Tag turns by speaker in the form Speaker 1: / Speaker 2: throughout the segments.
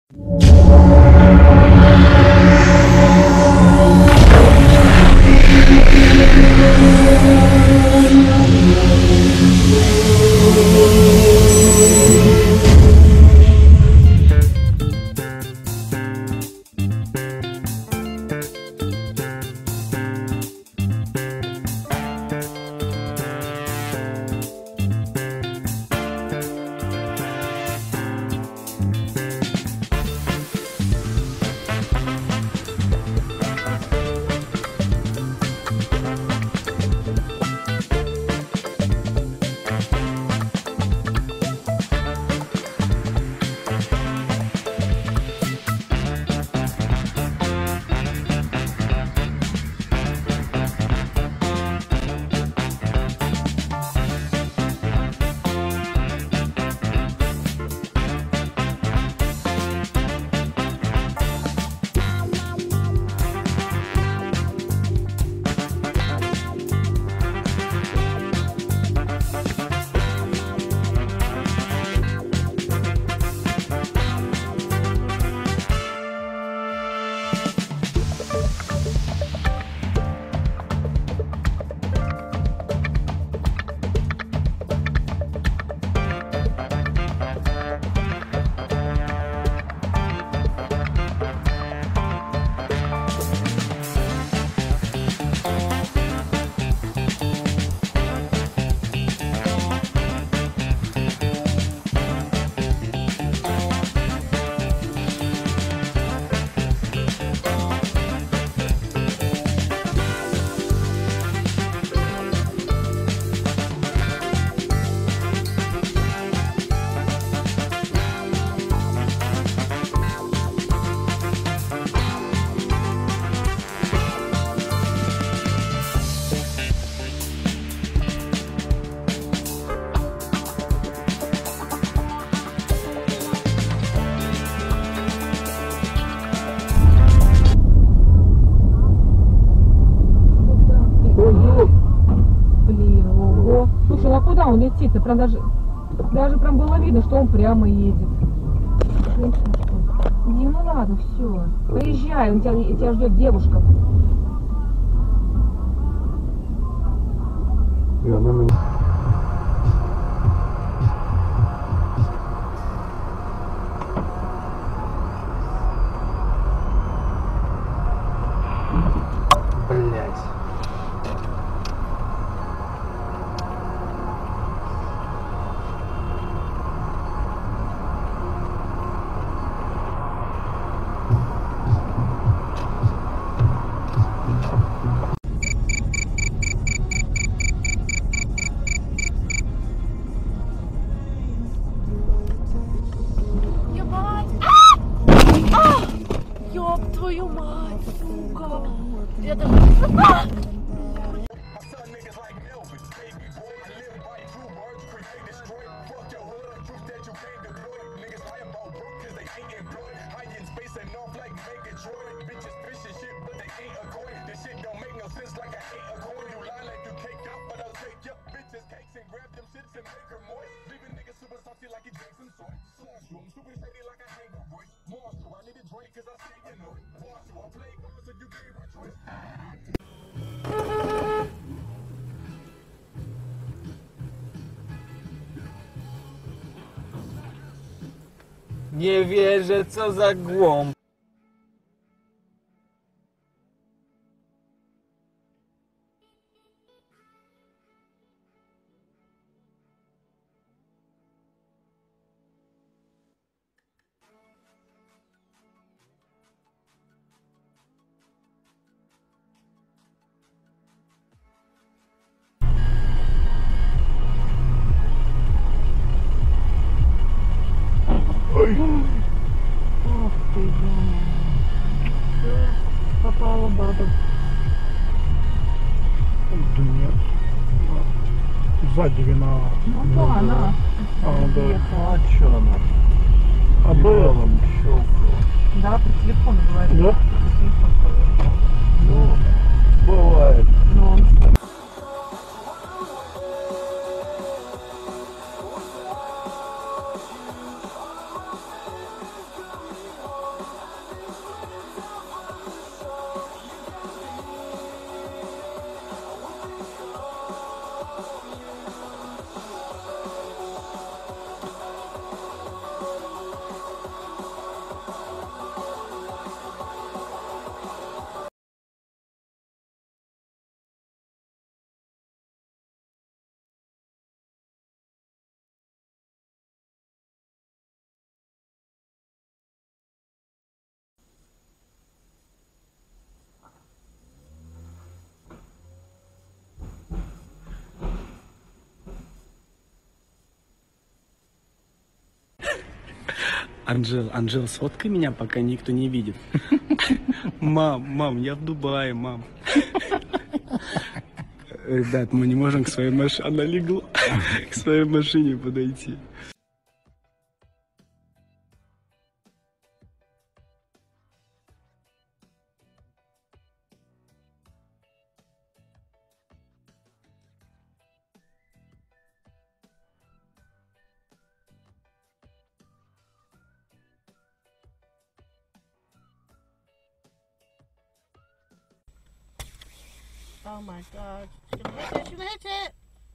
Speaker 1: Он летит, и прям даже прям было видно, что он прямо едет. Женщина, что ли? Дим, ну ладно, все. Поезжай, тебя ждет девушка.
Speaker 2: И она меня... Блять.
Speaker 3: Твою мать, сука! Это...
Speaker 4: Не вяжется за гвом.
Speaker 1: Ох ты, все, попала баба.
Speaker 2: Да нет. Сзади виноват.
Speaker 1: Ну да, она.
Speaker 2: Да.
Speaker 4: А чё она?
Speaker 2: А было?
Speaker 4: Щелкала.
Speaker 1: Да, по телефону говорит.
Speaker 2: Да?
Speaker 1: По телефону.
Speaker 4: Ну, бывает.
Speaker 1: Но он...
Speaker 2: Анжел, сфоткай меня, пока никто не видит. Мам, я в Дубае, мам. Ребят, мы не можем к своей машине, она легла, к своей машине подойти.
Speaker 3: Oh my god. She's gonna hit it, she's gonna hit it!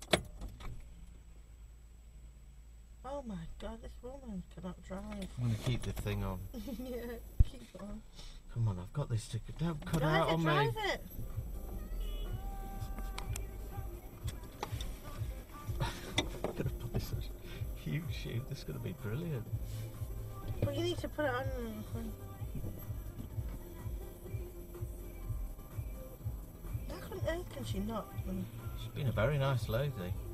Speaker 3: Oh my god, this woman cannot drive.
Speaker 4: I'm gonna keep the thing on.
Speaker 3: Yeah, keep on.
Speaker 4: Come on, I've got this ticket. Don't cut
Speaker 3: Drive
Speaker 4: out
Speaker 3: it,
Speaker 4: on
Speaker 3: drive
Speaker 4: me.
Speaker 3: it!
Speaker 4: I'm gonna put this on huge shoot. This is gonna be brilliant.
Speaker 3: Well, you need to put it on. How on earth can she not?
Speaker 4: She's been a very nice lady.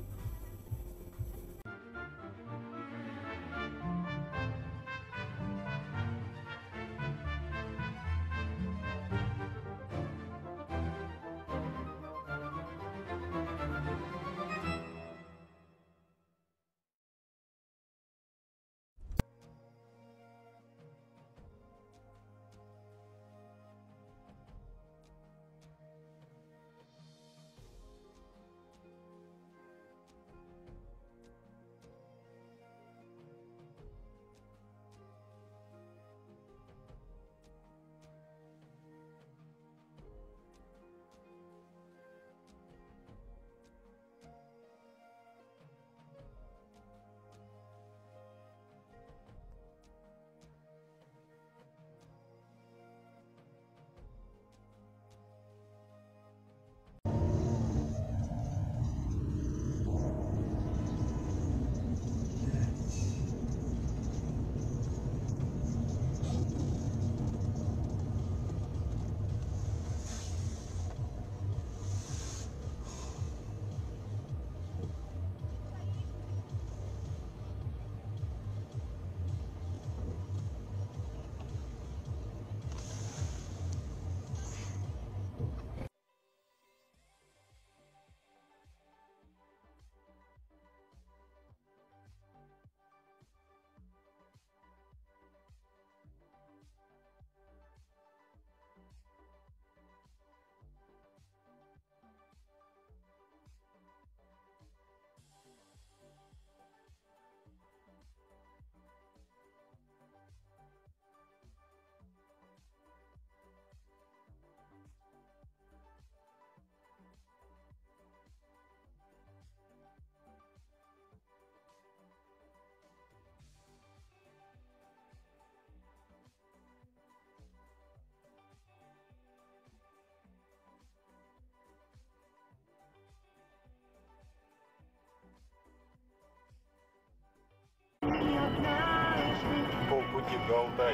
Speaker 5: Полпути в Алтай.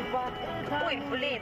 Speaker 6: Ой, блин.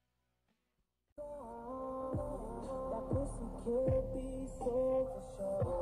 Speaker 7: That pussy could be so for sure.